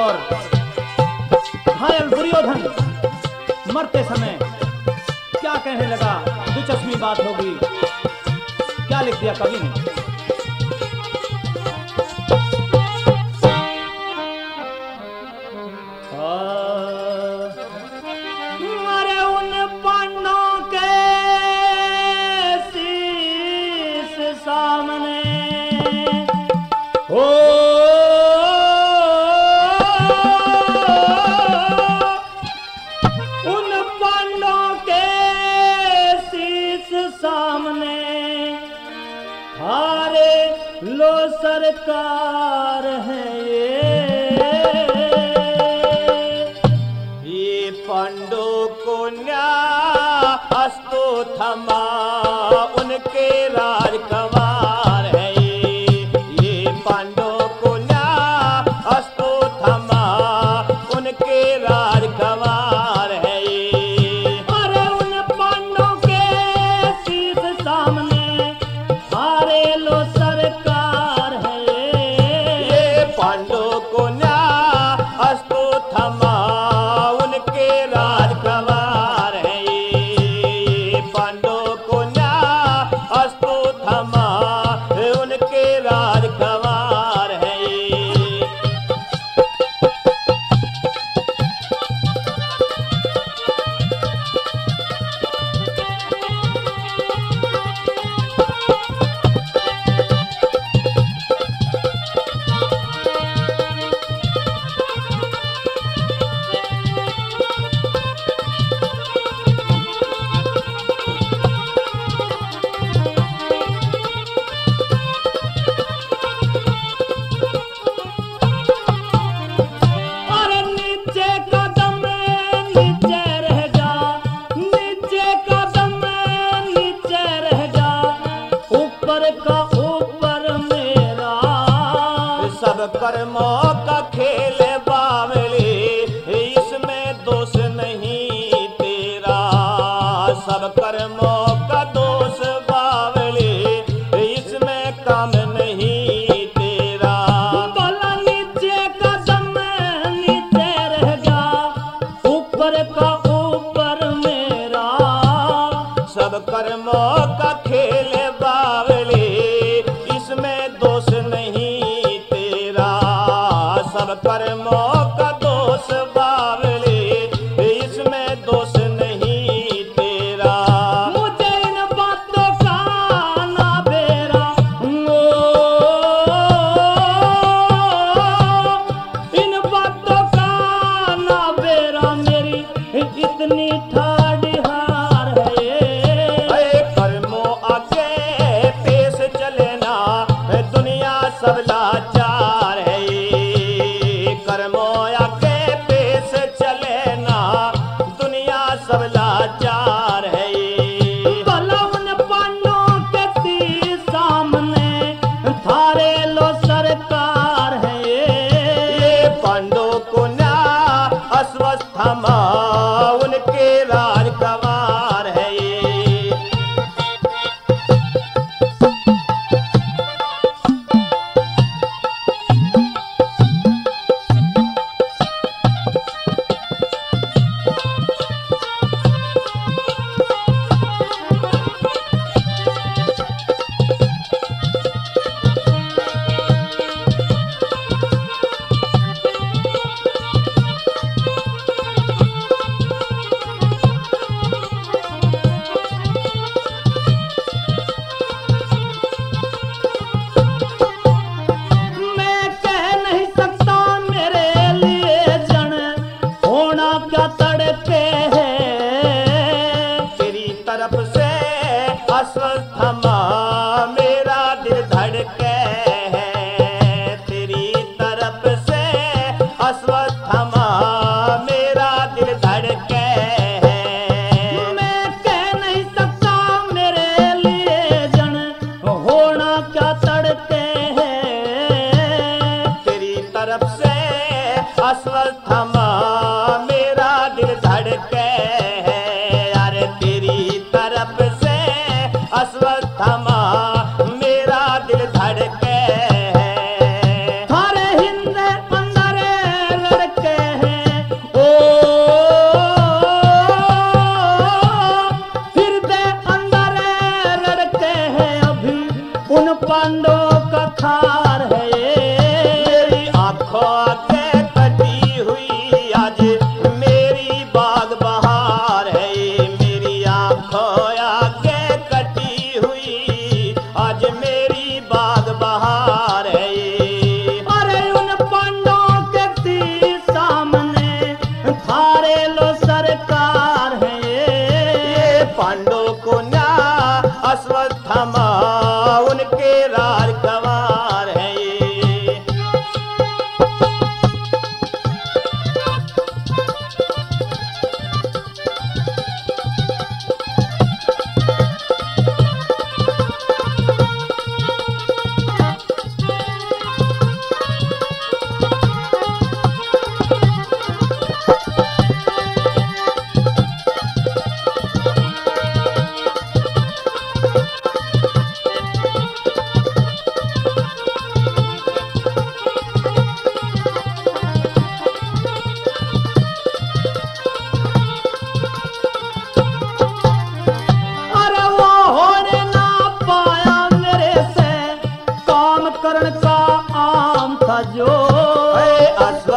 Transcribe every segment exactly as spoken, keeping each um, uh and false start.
और घायल दुर्योधन मरते समय क्या कहने लगा, दिलचस्पी बात होगी। क्या लिख दिया कवि ने? अरे उन पांडवों के शीश सामने हो उन पांडवों के शीश सामने हारे लो सरकार है ये पांडव को न्यास्तो थमा उनके राजकुमार है ये पांडव को न्यास्तो थमा उनके राजकुमार है अरे उन पांडव के शीश सामने हारे लो सरकार है ये पांडव को न्यास्तो थमा उनके राजकुमार है ये पांडव को न्यास्तो थमा उनके राजकुमार है। सब कर्मों का खेल बावली इसमें दोष नहीं तेरा सब कर्मों का दोष बावली इसमें काम नहीं तेरा बोला नीचे कदम नीचे रह जा ऊपर का ऊपर मेरा सब कर्मों का खेल बावली इसमें दोष नहीं सब कर्मों का दोष बावली इसमें दोष नहीं तेरा मुझे इन बातों का ना बेरा ओ, इन बातों का ना बेरा मेरी इतनी ठाड़ी हार है कर्मों आगे पेश चले ना दुनिया सब लाचार है कर्मों आगे पेश चले ना दुनिया सब लाचार है भला उन पांडवों के शीश सामने थारे लो सरकार है ये पांडव को न्यास्वस्थमा उनके राजकुमार है अस्वस्थमा मेरा दिल धड़के है तेरी तरफ से अस्वस्थमा मेरा दिल धड़के है मैं कह नहीं सकता मेरे लिए जन होना क्या तड़के है तेरी तरफ से अस्वस्थमा मेरा दिल धड़के है अरे तेरी तरफ से अस्वस्थमा मेरा दिल धड़के है थारे हिंद अंदर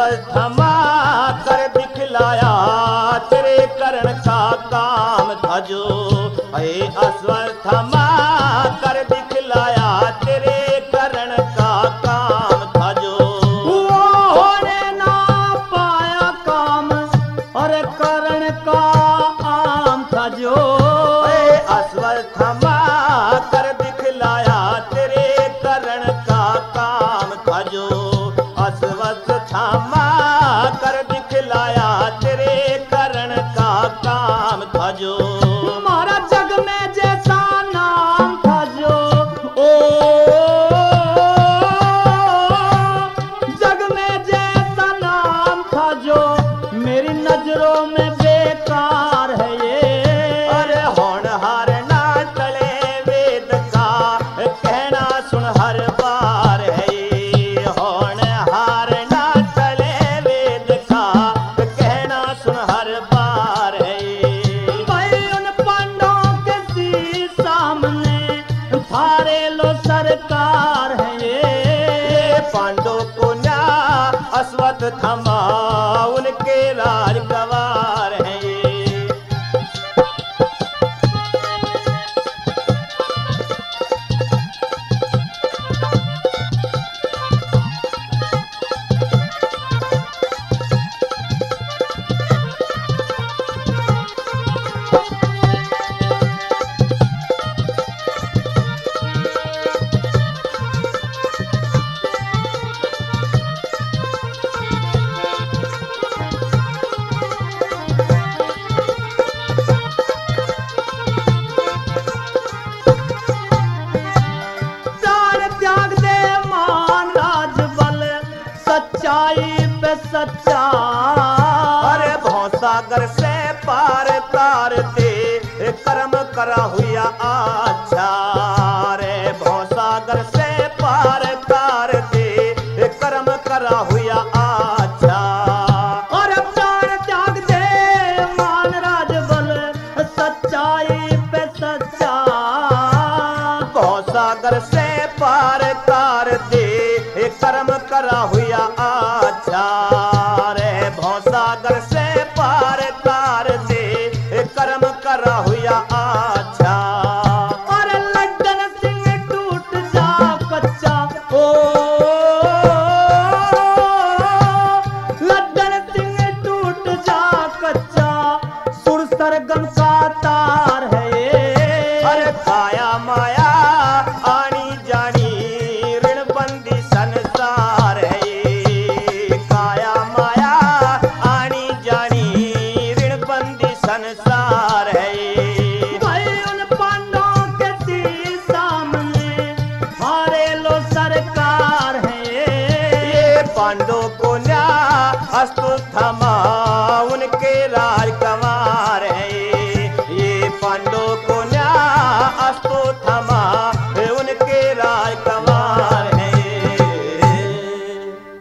अश्वत्थामा कर दिखलाया तेरे करण का काम था जो। हे अश्वत्थामा कर दिखलाया तेरे करण का काम था जो। वो होने ना पाया काम और करण का आम था जो। हे अश्वत्थामा कर दिखलाया तेरे करण का काम था जो। अश्वत्थामा कर दिखलाया तेरे करण का काम था जो। तुम्हारा जग में जैसा नाम था जो। ओ जग में जैसा नाम था जो मेरी नजरों में बेकार है ये। अरे होनहार ना टले वेद का कहना सुन हर बार है ये। होनहार ना टले वेद का कहना सुन हर बार है ये। भाई उन पांडवों के सी सामने थारे लो सरकार है ये। ये पांडव को न्या अश्वत्थामा उनके राजगवार हैं ये। प्राण त्याग दे मान राज बल सच्चाई पे सच्चा। अरे भवसागर से पार तार दे कर्म करा हुआ अच्छा। रे भवसागर से पार तार दे कर्म करा हुआ अच्छा। और प्राण त्याग दे मान राज बल सच्चाई पे सच्चा। भवसागर से पार तार दे कर्म करा हुआ अच्छा। रे भवसागर से पार तार दे कर्म करा हुआ अच्छा। और लड्डन सिंह टूट जा कच्चा। ओ लड्डन सिंह टूट जा कच्चा सुर सरगम का तार है ये। अरे काया माया आनी जानी ऋण बंदी संसार है ये। काया माया आनी जानी ऋण बंदी संसार है ये। भाई उन पांडवों के सी सामने हारे लो सरकार है ये। ये पांडव को न्या अश्वत्थामा उनके राजकुमार है ये। ये पांडव को न्या अश्वत्थामा उनके राजकुमार है ये।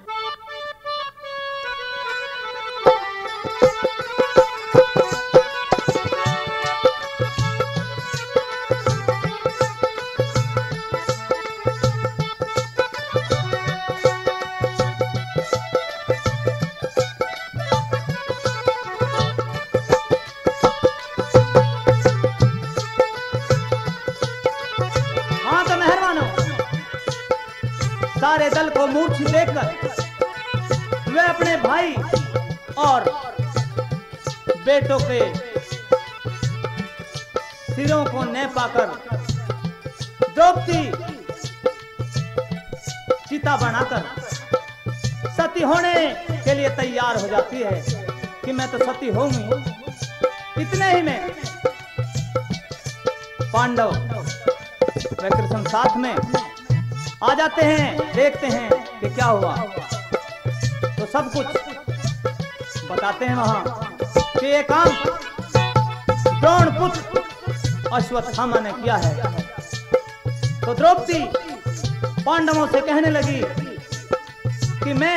हाँ तो मेहरबानो सारे दल को मूर्छित देखकर वे अपने भाई और बेटों के सिरों को न पाकर द्रौपदी चिता बनाकर सती होने के लिए तैयार हो जाती है कि मैं तो सती होंगी। इतने ही में पांडव वे कृष्ण साथ में आ जाते हैं, देखते हैं कि क्या हुआ तो सब कुछ बताते हैं वहां कि ये काम द्रोण पुत्र अश्वत्थामा ने किया है। तो द्रौपदी पांडवों से कहने लगी कि मैं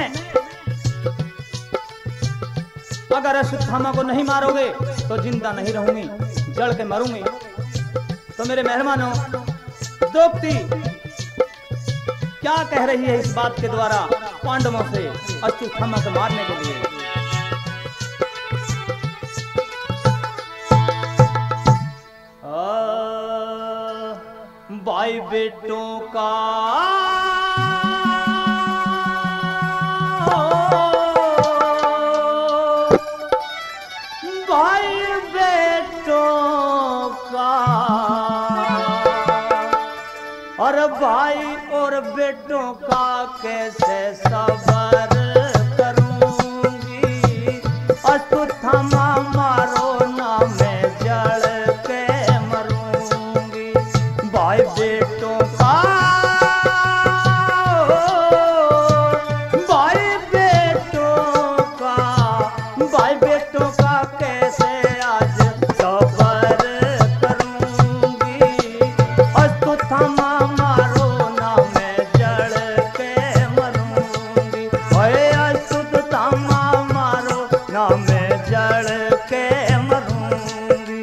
अगर अश्वत्थामा को नहीं मारोगे तो जिंदा नहीं रहूंगी, जल के मरूंगी। तो मेरे मेहमानों, द्रौपदी क्या कह रही है इस बात के द्वारा पांडवों से अश्वत्थामा को मारने के लिए। भाई बेटों का भाई बेटों का और भाई और बेटों का कैसे सबर करूंगी। अश्वत्थामा मारो ना मैं जल के मरूंगी। भाई बेटों का भाई बेटों का भाई बेटों का कैसे आज सबर करूंगी। अश्वत्थामा मारो ना मैं जल के मरूंगी। ओए अश्वत्थामा मारो ना मैं जल के मरूंगी।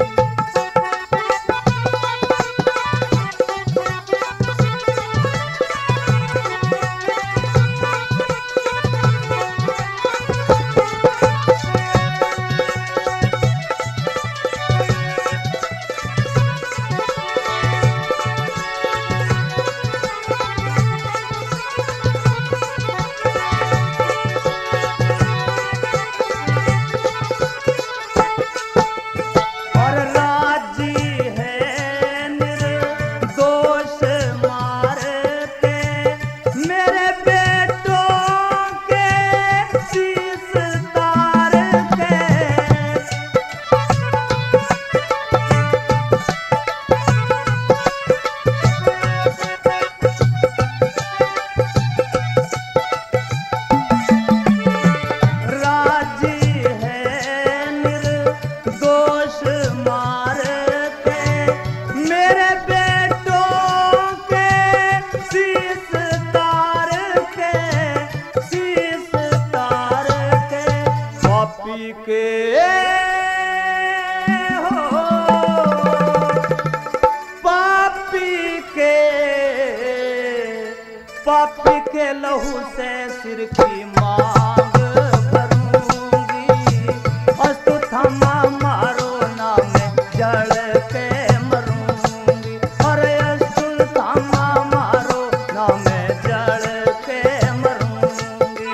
पापी के लहू से सिर की मांग भरूंगी। अश्वत्थामा मारो ना मैं जल के मरूंगी। अरे अश्वत्थामा मारो ना मैं जल के मरूंगी।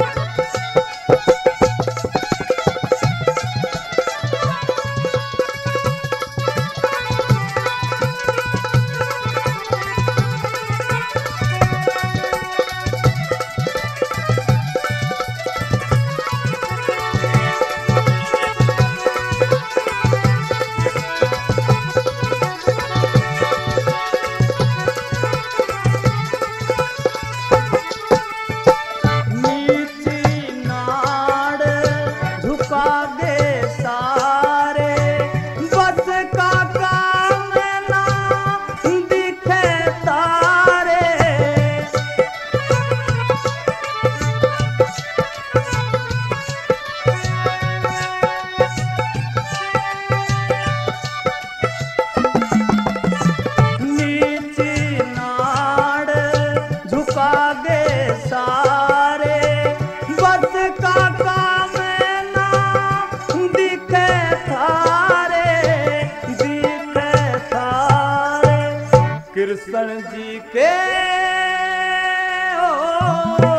कृष्ण जी के ओ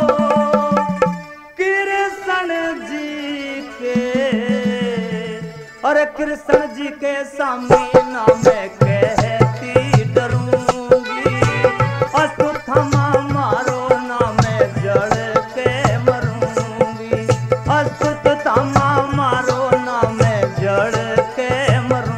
कृष्ण जी के और कृष्ण जी के सामने ना मैं कहती डरूंगी। अश्वत्थामा मारो ना मैं जड़ के मरूंगी। अश्वत्थामा मारो ना मैं जड़ के मरूंगी।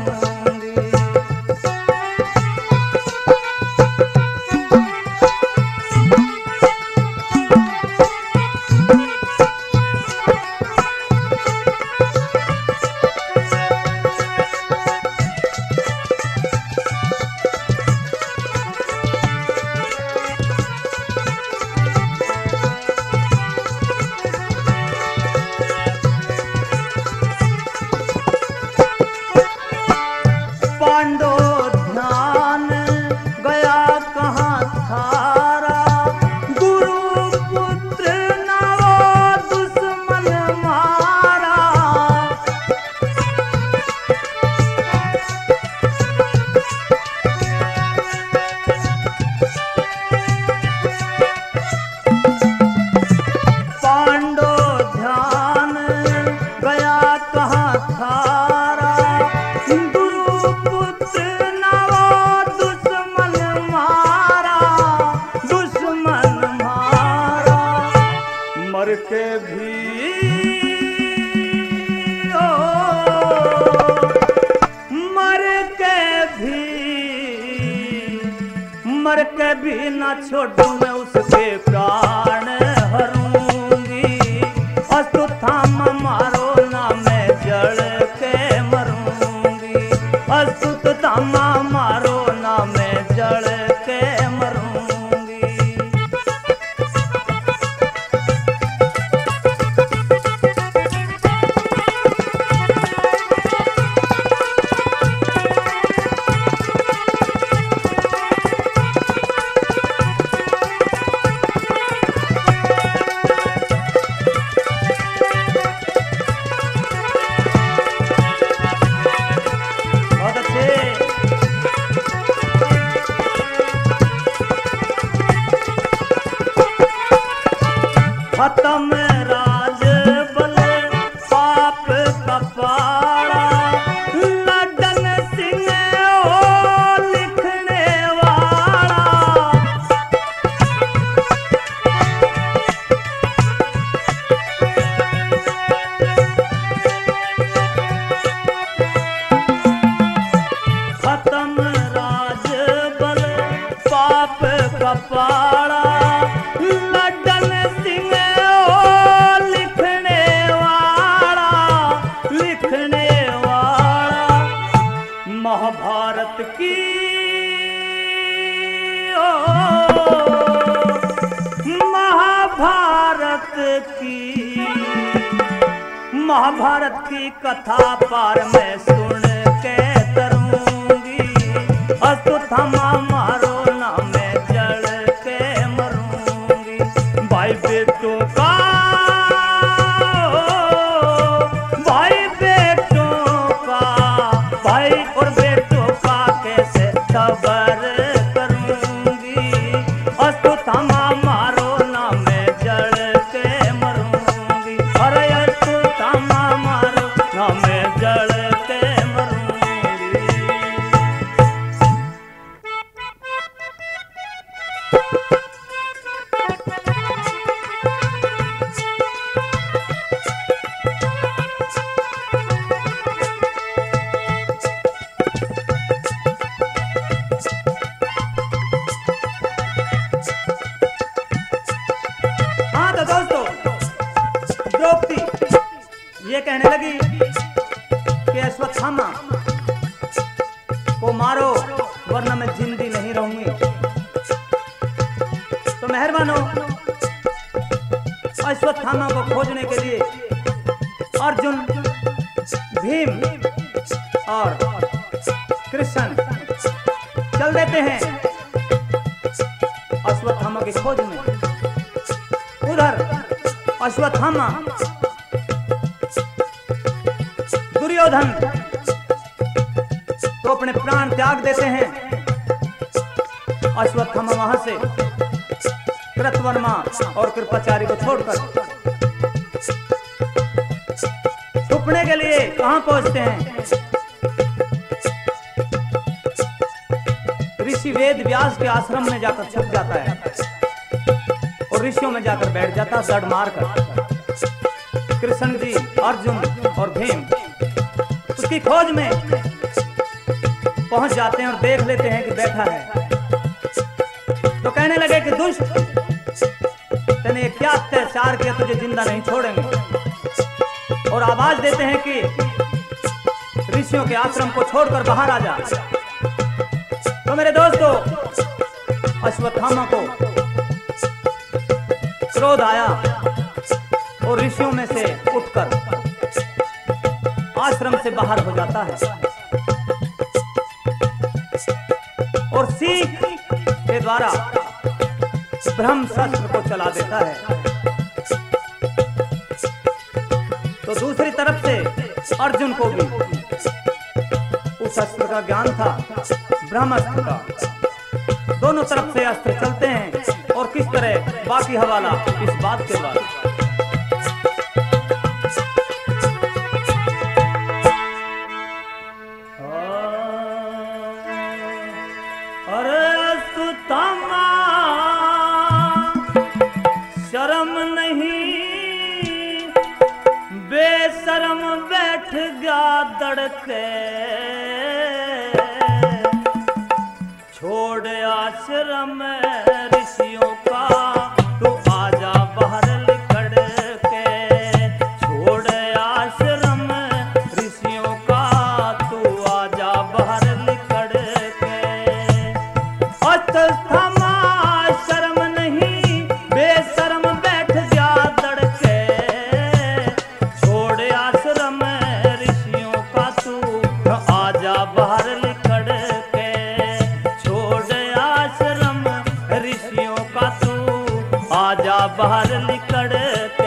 ओ मर के भी मर के भी ना छोड़ू मैं उसके प्राण हरूंगी। अस्तुथाम मारो ना मैं जड़ के मरूंगी। अस्तुथाम मारो ना मैं जड़ के मरूंगी। खत्म राज बल पाप कपाड़ा। लड्डन सिंह ओ लिखने वाला। खत्म राज बल पाप कपाड़ा। लड्डन सिंह महाभारत की ओ महाभारत की महाभारत की कथा पार मैं सुन के तरूंगी। अस्तुथामा मारो ना मैं जड़ के मरूंगी। भाई बेटों का भाई बेटों का भाई और बेटों का कैसे सबर करूंगी। अस्तुथामा मारो ना मैं जड़ के मरूंगी। अरे अस्तुथामा मारो ना मैं जड़ के मरूंगी। द्रौपदी ये कहने लगी कि अश्वत्थामा को मारो वरना मैं जिंदी नहीं रहूंगी। तो मेहरबानो अश्वत्थामा को खोजने के लिए अर्जुन भीम और कृष्ण चल देते हैं अश्वत्थामा की खोज में। उधर अश्वत्थामा दुर्योधन तो अपने प्राण त्याग देते हैं। अश्वत्थामा वहां से कृतवर्मा और कृपाचारी को छोड़कर छुपने के लिए कहां पहुंचते हैं? ऋषि वेद व्यास के आश्रम में जाकर छुप जाता है और ऋषियों में जाकर बैठ जाता दड़ मारकर। कृष्ण जी, अर्जुन और भीम उसकी खोज में पहुंच जाते हैं और देख लेते हैं कि बैठा है। तो कहने लगे कि दुष्ट, तूने क्या अत्याचार किया, तुझे जिंदा नहीं छोड़ेंगे। और आवाज देते हैं कि ऋषियों के आश्रम को छोड़कर बाहर आ जा। तो मेरे दोस्तों, अश्वत्थामा को क्रोध आया और ऋषियों में से उठकर आश्रम से बाहर हो जाता है और सीख के द्वारा ब्रह्मशस्त्र को चला देता है। तो दूसरी तरफ से अर्जुन को भी उस अस्त्र का ज्ञान था, ब्रह्मास्त्र का। दोनों तरफ से अस्त्र चलते हैं और किस तरह, बाकी हवाला इस बात के बाद। अरे अस्तुथामा शर्म नहीं बैठ गया दड़के, छोड़ आश्रम ऋषियों का तू आजा बाहर निकल के, छोड़ आश्रम ऋषियों का तू आजा बाहर निकल के। अस्थमा शर्म नहीं बेशर्म बैठ जा दड़के, छोड़ आश्रम ऋषियों का तू आजा बाहर निकल के, छोड़ आश्रम ऋषियों का तू आजा बाहर निकल के।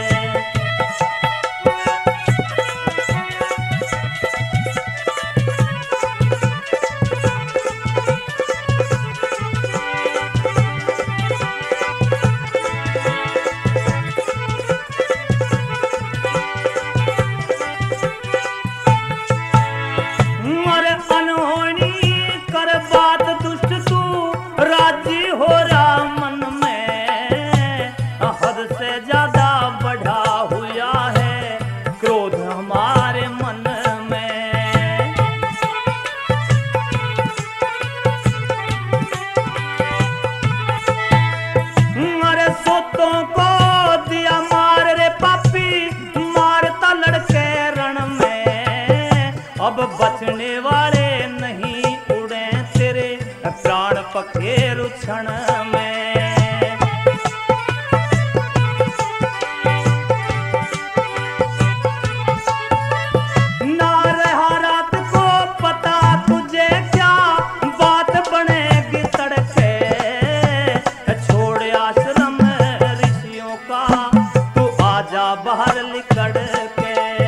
मर अनहोनी कर बात दुष्ट तू राजी हो रहा मन में, हद से ज्यादा बढ़ा हुआ है क्रोध हमारे मन में। अरे सोतों को दिया मार रे पापी, मारता लड़के रण में, अब बचने वाले नहीं उड़े तेरे प्राण पखेरु क्षण में। ना रहा रात को पता तुझे क्या बात बनेगी तड़के, छोड़ आश्रम ऋषियों का तू आजा बाहर निकल के।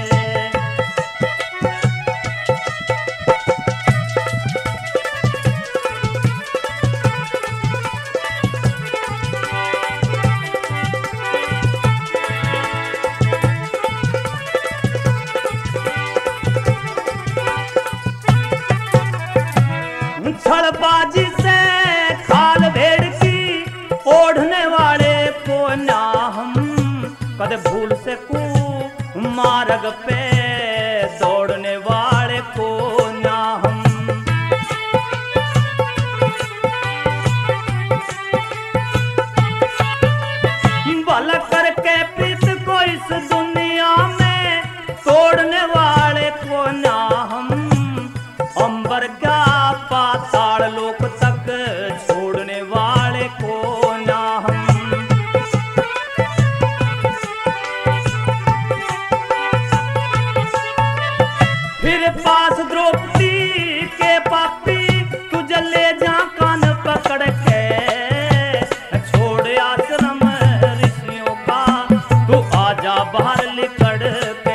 छड़बाजी से खाल भेड़ की ओढ़ने वाले को ना हम, कद भूल से कू मार्ग पे दौड़ने वाले को ना हम। बल करके प्रीत को इस दुनिया में तोड़ने वाले को ना हम, अंबर का पाताल लोक तक छोड़ने वाले को ना हम। फिर पास द्रौपदी के पापी तुझे ले जा कान पकड़ के, छोड़ आश्रम ऋषियों का तू आजा बाहर निकल के।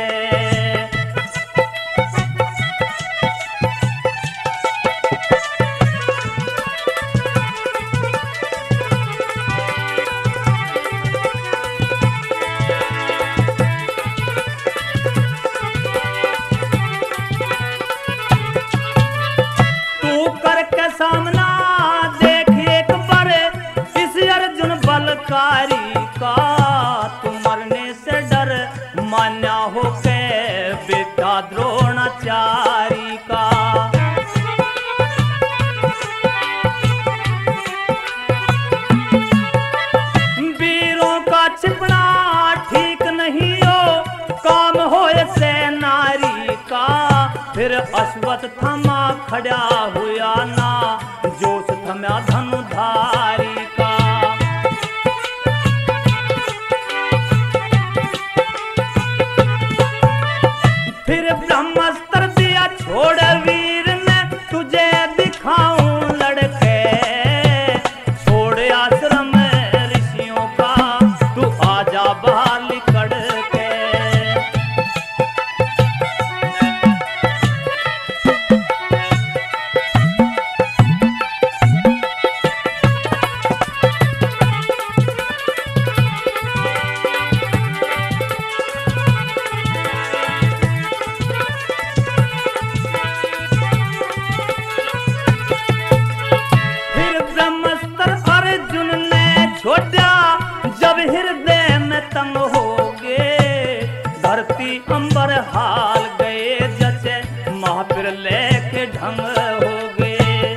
करके सामना देख एक बार इस अर्जुन बलकारी का, तू मरने से डर मान्या हो के बेटा द्रोणाचारी का। वीरों का छिपना ठीक नहीं हो, काम हो से नारी का, फिर अश्वत्थ थमा खड़ा हुआ ना, जोश थमा धनुधारी का। फिर ब्रह्मास्त्र दिया छोड़ वीर मैं तुझे दिखाऊं लड़के, छोड़ आश्रम ऋषियों का तू आजा बाहर निकल के। धरती अंबर हाल गए, जैसे महाप्रलय के ढंग हो गए।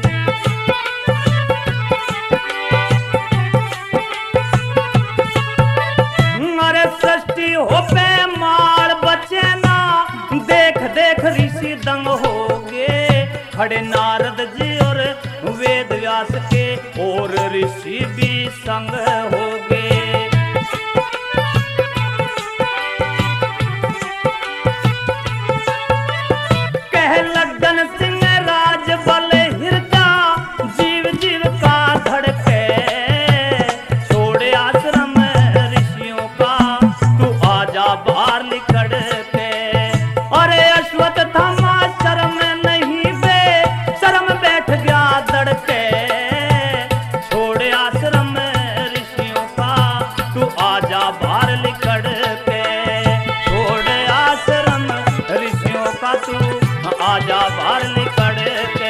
अरे सृष्टि हो पे माल बचे ना, देख देख ऋषि दंग हो गए। खड़े नारद जी और वेद व्यास के, और ऋषि भी संग हो गए। कह लग्न सिंह राज बल हिरदा, जीव जीव का धड़के। छोड़े आश्रम ऋषियों का, तू आजा बाहर निकल के। अरे अश्वत्थामा शर्म नहीं बे, शर्म बैठ गया दड़के। छोड़े आश्रम ऋषियों का, तू आजा बाहर निकल के। छोड़े आश्रम ऋषियों का, तू आजा बाहर निकल के।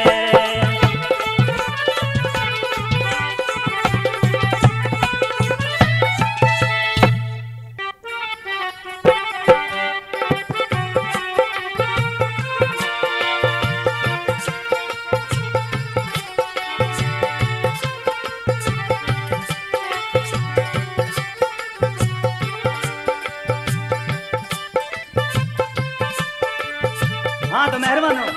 हाँ तो मेहरबान हो।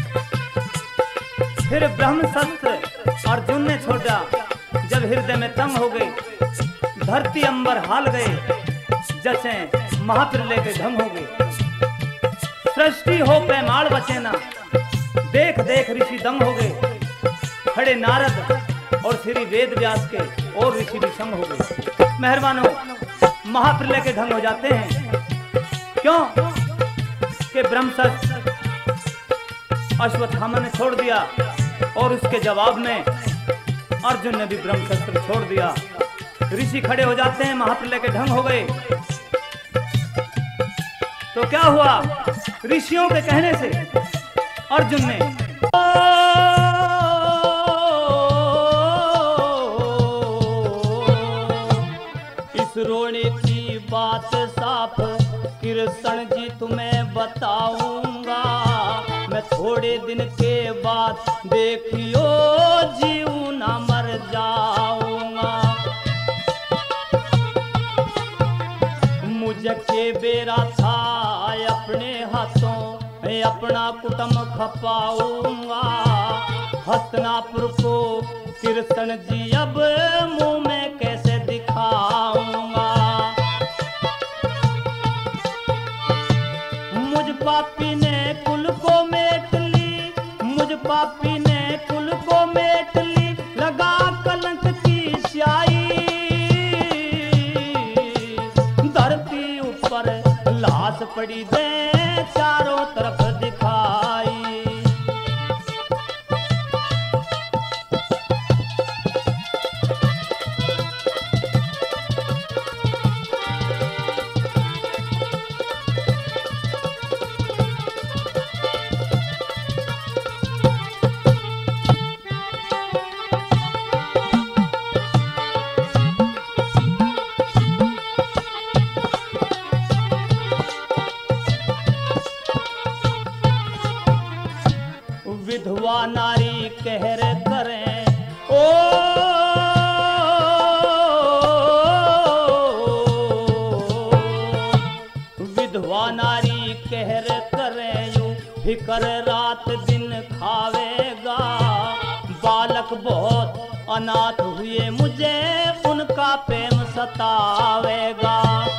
फिर ब्रह्म शस्त्र अर्जुन ने छोड़ा, जब हृदय में तंग हो गई। धरती अंबर हाल गए, जैसे महाप्रलय के ढंग हो गए। सृष्टि हो पैमाल बचे ना, देख देख ऋषि दंग हो गए। खड़े नारद और श्री वेद व्यास के, और ऋषि भी संग हो गए। मेहरबान हो, महाप्रलय के ढंग हो जाते हैं। क्यों कि ब्रह्मशस्त्र अश्वत्थामा ने छोड़ दिया, और उसके जवाब में अर्जुन ने भी ब्रह्मशस्त्र छोड़ दिया। ऋषि खड़े हो जाते हैं, महाप्रलय के ढंग हो गए। तो क्या हुआ? ऋषियों के कहने से अर्जुन ने इस रोने की बात साफ कृष्ण जी तुम्हें बताऊंगा। मैं थोड़े दिन के बाद देखियो जीव ना मर जाऊंगा। मुझे के बेरा था अपने हाथों अपना कुटुंब खपाऊंगा। हस्तिनापुर को कृष्ण जी अब मुंह में कैसे दिखाऊंगा। मुझ पापी ने कुल को मेट ली, मुझ पापी ने कुल को मेट ली। लगा कलंक की स्याही, धरती ऊपर लाश पड़ी दे चारों तरफ दिखाई। विधवा नारी कहर करें ओ विधवा नारी कहर करें यूं फिकर रात दिन खावेगा। बालक बहुत अनाथ हुए मुझे उनका प्रेम सतावेगा।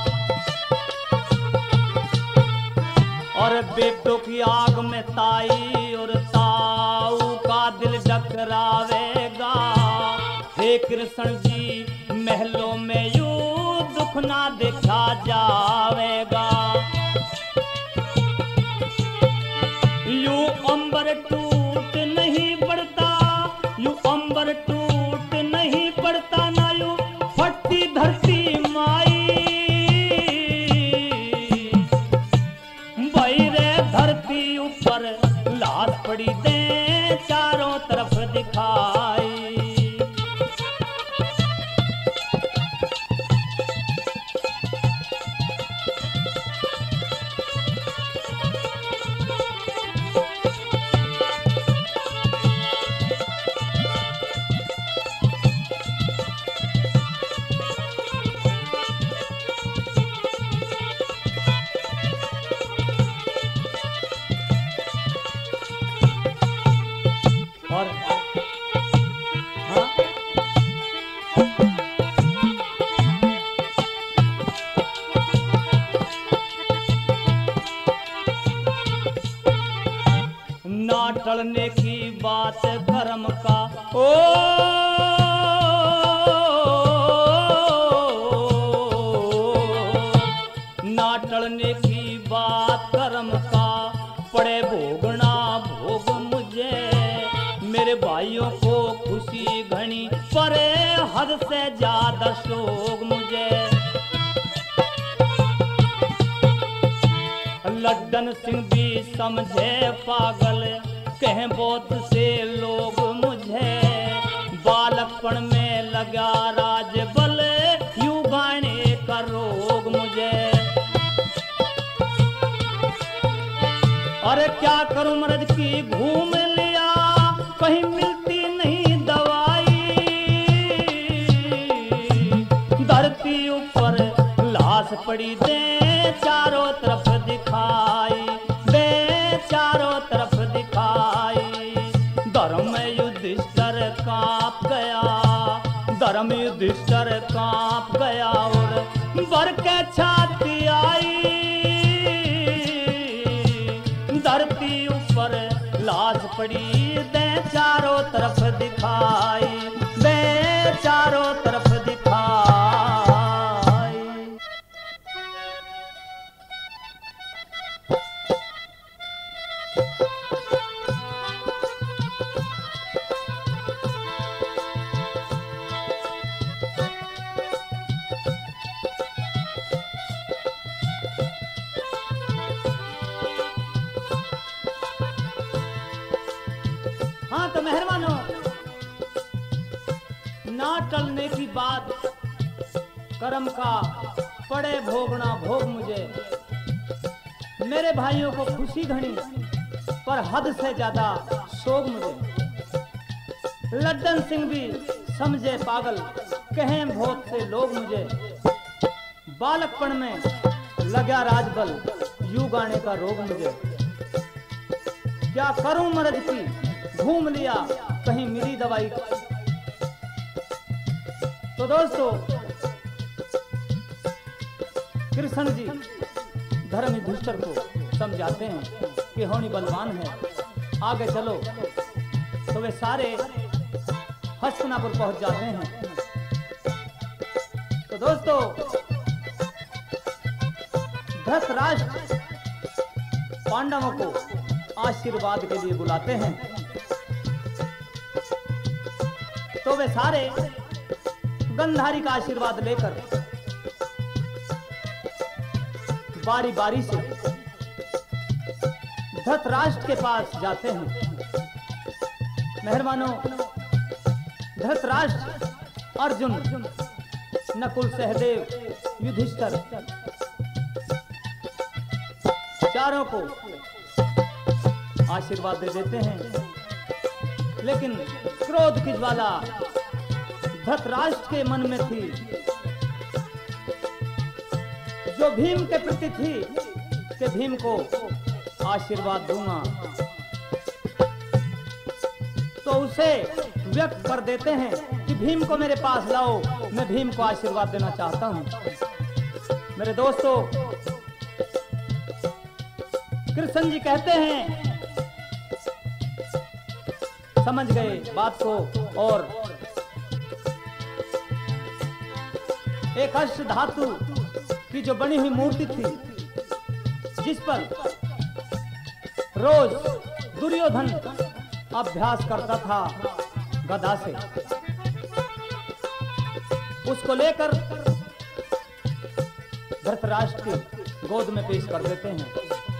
और बेटों की आग में ताई और ताऊ का दिल टकरावेगा। हे कृष्ण जी महलों में यूं दुख ना देखा जावेगा। यूं अंबर टूट नहीं पड़ता, यूं अंबर टूट नहीं पड़ता ना यूं फटती धरती माई। धरती ऊपर लाश पड़ी दे चारों तरफ दिखाई। टलने की बात कर्म का ओ ना टलने की बात कर्म का पड़े भोगना भोग मुझे मेरे भाइयों को खुशी घनी परे हद से ज्यादा शोक मुझे लड्डन सिंह भी समझे पागल कहें बहुत से लोग मुझे बालकपन में लगा राज बल यूं गाने का रोग मुझे अरे क्या करूं मर्द की घूम लिया कहीं मिलती नहीं दवाई धरती ऊपर लाश पड़ी दे चारों तरफ दिखाई दे चारों तरफ दिखाई धर्म युधिष्ठिर कांप गया धर्म युधिष्ठिर कांप गया और भर के छाती आई धरती ऊपर लाश पड़ी दे चारों तरफ दिखाई दे चारों तरफ दिखाई हाँ तो मेहरबानो ना टलने की बात कर्म का पड़े भोगना भोग मुझे मेरे भाइयों को खुशी घनी पर हद से ज्यादा शोक मुझे लड्डन सिंह भी समझे पागल कहें बहुत से लोग मुझे बालकपन में लगा राजबल यूं गाने का रोग मुझे क्या करूं मर्द की घूम लिया कहीं मिली दवाई तो दोस्तों कृष्ण जी धर्म युधिष्ठिर को समझाते हैं कि होनी बलवान है आगे चलो तो वे सारे हस्तिनापुर पहुंच जाते हैं तो दोस्तों धृतराष्ट्र पांडवों को आशीर्वाद के लिए बुलाते हैं तो वे सारे गंधारी का आशीर्वाद लेकर बारी बारी से धृतराष्ट्र के पास जाते हैं मेहरबानों धृतराष्ट्र अर्जुन नकुल सहदेव युधिष्ठिर चारों को आशीर्वाद दे देते हैं लेकिन क्रोध की ज्वाला धृतराष्ट्र के मन में थी जो भीम के प्रति थी कि भीम को आशीर्वाद दूंगा तो उसे व्यक्त कर देते हैं कि भीम को मेरे पास लाओ मैं भीम को आशीर्वाद देना चाहता हूं मेरे दोस्तों कृष्ण जी कहते हैं समझ गए बात को और एक अष्ट धातु की जो बनी हुई मूर्ति थी जिस पर रोज दुर्योधन अभ्यास करता था गदा से उसको लेकर धृतराष्ट्र की गोद में पेश कर देते हैं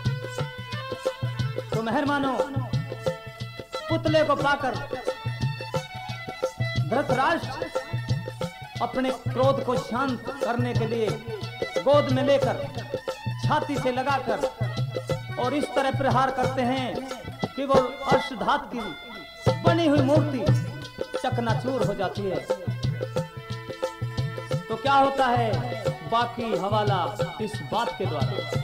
तो मेहरबानों पुतले को पाकर धृतराष्ट्र अपने क्रोध को शांत करने के लिए गोद में लेकर छाती से लगाकर और इस तरह प्रहार करते हैं कि वो अष्टधात की बनी हुई मूर्ति चकनाचूर हो जाती है। तो क्या होता है बाकी हवाला इस बात के द्वारा।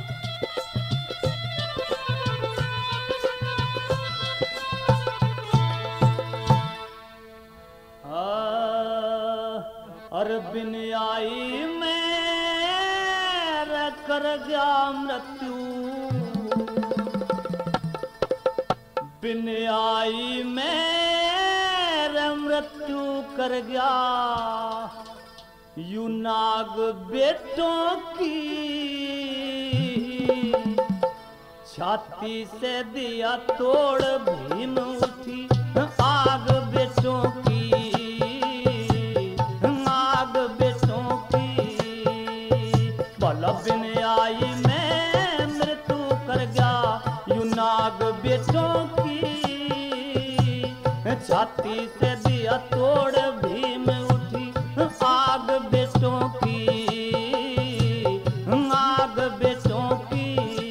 अरबिन आई मेरा कर गया मृत्यु बिन आई मेरे मृत्यु कर गया यू नाग बेटों की छाती से दिया तोड़ भीम उठी आग बेटों की आग बेटों की भला बिन आई मैं मृत्यु कर गया यू नाग बेटों की छाती से दिया तोड़ भीम उठी आग बेटों की आग बेटों की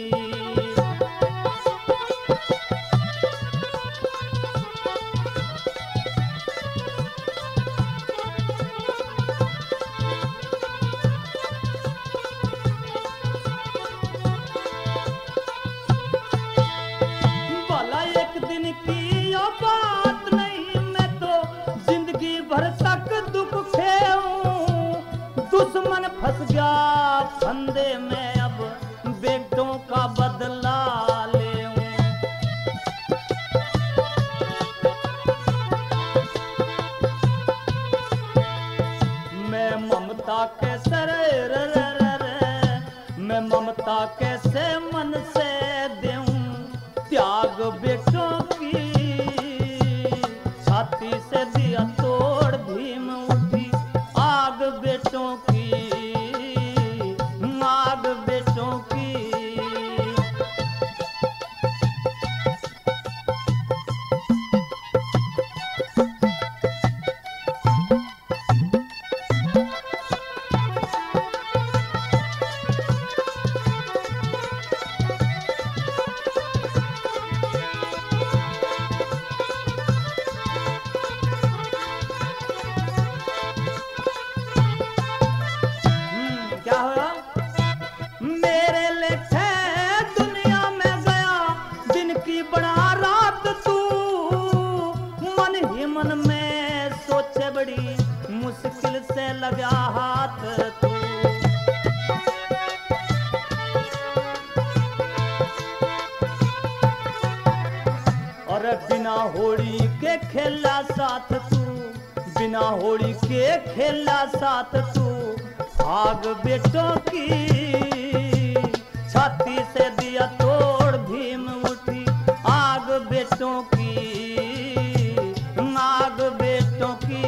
भला एक दिन की यो बात नहीं मैं तो जिंदगी भर तक दुख खेऊं दुश्मन फंस गया फंदे में अब बेटों का बदला लेऊं मैं ममता के सर मैं ममता कैसे मन से देऊं त्याग बेटों की छाती से दिया तोड़ भीम उठी आग बेटों की आग बेटों की क्या हुआ मेरे लेखे दुनिया में गया दिन की बड़ा रात तू मन ही मन में सोचे बड़ी मुश्किल से लगा हाथ तू और बिना होड़ी के खेला साथ तू बिना होड़ी के खेला साथ तू आग बेटों की छाती से दिया तोड़ भीम उठी आग बेटों की आग बेटों की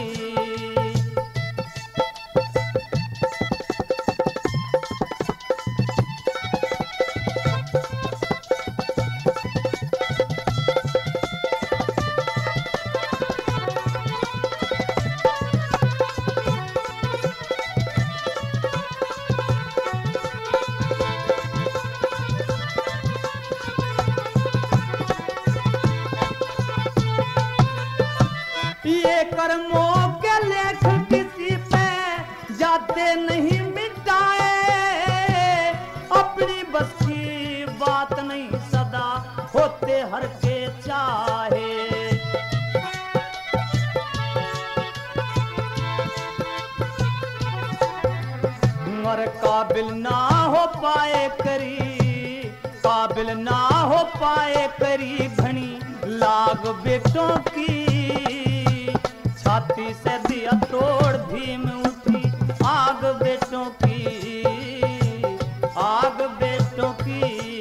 ये कर्मों के लेख किसी पे जाते नहीं मिटाए अपनी बस की बात नहीं सदा होते हर के चाहे मर काबिल ना हो पाए करी काबिल ना हो पाए करी घनी लाग बेटों की छाती से दिया तोड़ भीम उठी आग बेटों की आग बेटों की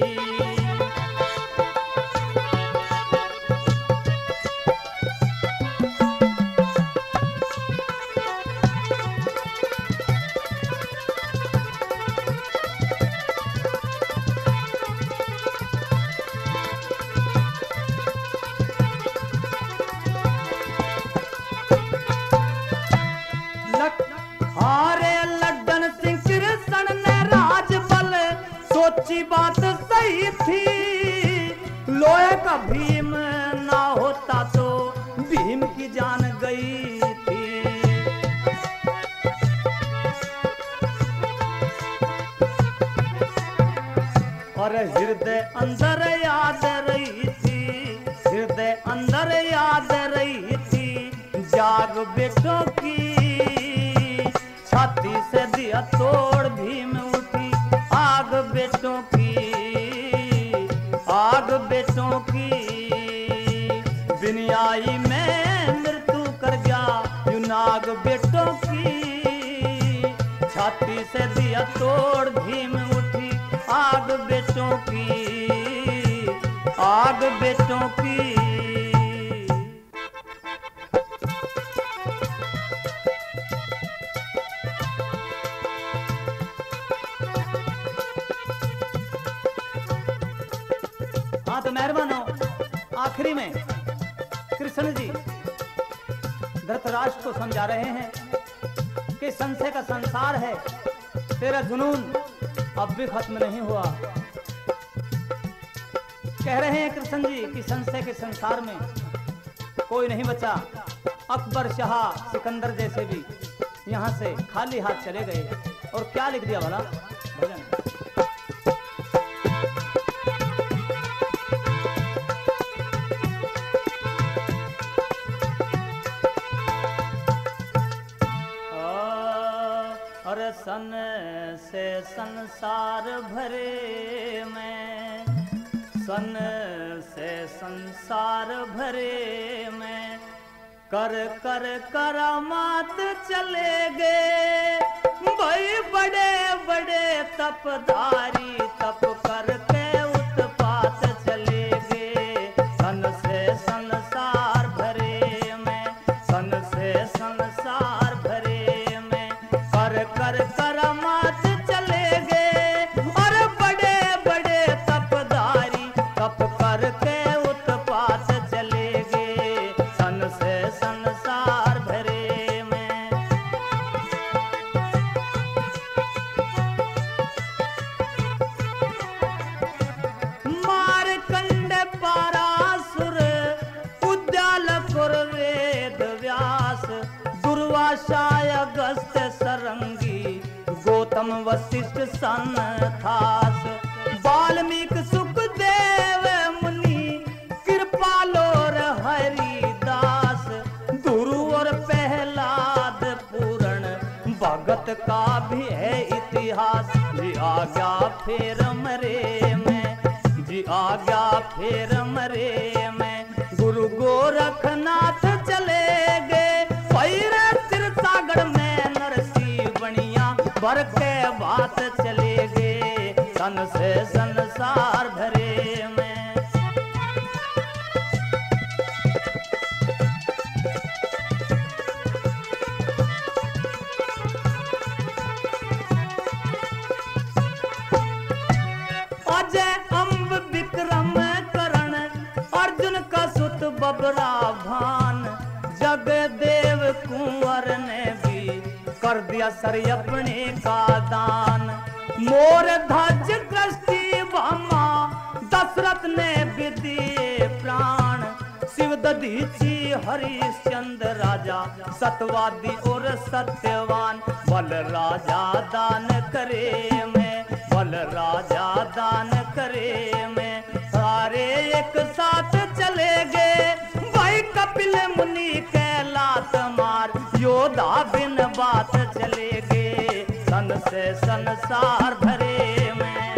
हारे लड्डन सिंह कृष्ण ने राज बल सोची बात सही थी लोहे का भीम ना होता तो भीम की जान गई थी और हृदय अंदर याद रही थी हृदय अंदर याद रही थी जाग बेटों की छाती से दिया तोड़ भीम उठी आग बेटों की आग बेटों की आई मैं मृत्यु कर गया यू नाग बेटों की, छाती से दिया तोड़ भीम उठी आग बेटों की, आग बेटों की। हाँ तो मेहरबान हो, आखिरी में कृष्ण जी धृतराष्ट्र को समझा रहे हैं कि संशय का संसार है, तेरा जुनून अब भी खत्म नहीं हुआ। कह रहे हैं कृष्ण जी कि संशय के संसार में कोई नहीं बचा, अकबर शाह सिकंदर जैसे भी यहाँ से खाली हाथ चले गए। और क्या लिख दिया भला भजन, सन से संसार भरे में, सन से संसार भरे में, कर कर करामात चले गए भाई बड़े बड़े तपधारी, तप करके उत्पात चले गए। सन से संसार भरे में, सन से संसार भरे में, कर कर करामात चले गए और बड़े बड़े तपधारी, तप करके उत्पात चले गए। सन से संसार भरे में। मारकंड पारासुर उद्याल कुर वेद व्यास, दुर्वासा अगस्त्य सरंगी, गौतम वशिष्ठ सनथास, वाल्मीकि सुखदेव मुनि, कृपालो और हरिदास, गुरु और प्रहलाद पूरण, भगत का भी है इतिहास। जी आ गया फिर मरे में, जी आ गया फिर मरे में, गुरु गोरखनाथ चले गए सागर में, नरसी बनिया भर के बात चले गए। सन से संसार भरे में। अजय अम्ब विक्रम करण, अर्जुन का सुत बबरा भान, जगदेव कुंवर ने भी कर दिया सर अपने का दान। मोर ध्वज दृष्टि भामा, दशरथ ने भी दिए प्राण, शिव दधीची हरिश्चंद्र राजा, सतवादी और सत्यवान, बल राजा दान करे में, बल राजा दान करे में, सारे एक साथ चले गए भाई कपिल मुनि के लात मार, योद्धा बिन बात चले गए। सन से संसार भरे में।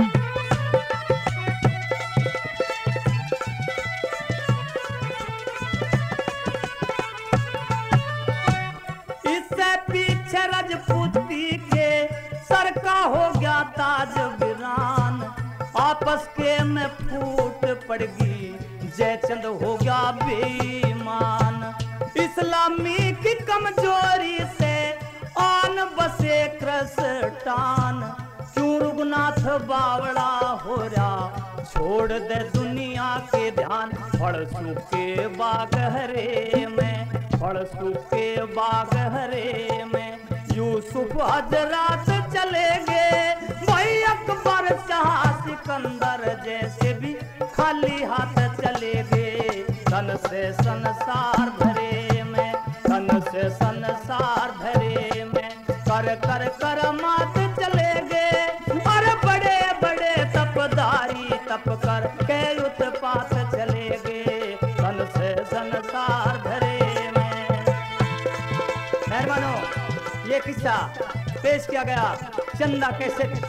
इससे पीछे राजपूती के सर का हो गया ताज वीरान, आपस के में फूट पड़गी, जयचंद हो गया बेईमान। इस्लामी की कमजोरी से आन बसे कृष्टान, क्यों रघुनाथ बावड़ा हो रहा, छोड़ दे दुनिया के ध्यान। फड़ सूखे बाग हरे में, फड़ सूखे बाग हरे में, यूसुफ हजरात चले गए भाई अकबर शाह सिकंदर जैसे भी खाली हाथ चले गए। सन से संसार भरे में, सन से संसार भरे में, कर कर कर मात चले गए और बड़े बड़े तपधारी, तप कर के उत्पात चले गए। सन से संसार भरे में। मेहरबानो, ये किस्सा पेश किया गया चंदा कैसेट।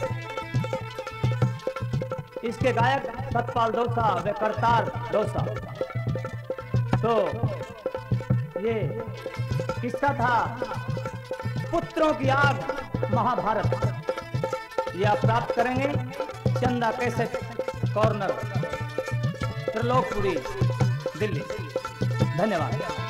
इसके गायक सतपाल डोसा व करतार डोसा। तो ये किस्सा था पुत्रों की आग महाभारत। ये आप प्राप्त करेंगे चंदा कैसेट कॉर्नर, त्रिलोकपुरी, दिल्ली। धन्यवाद।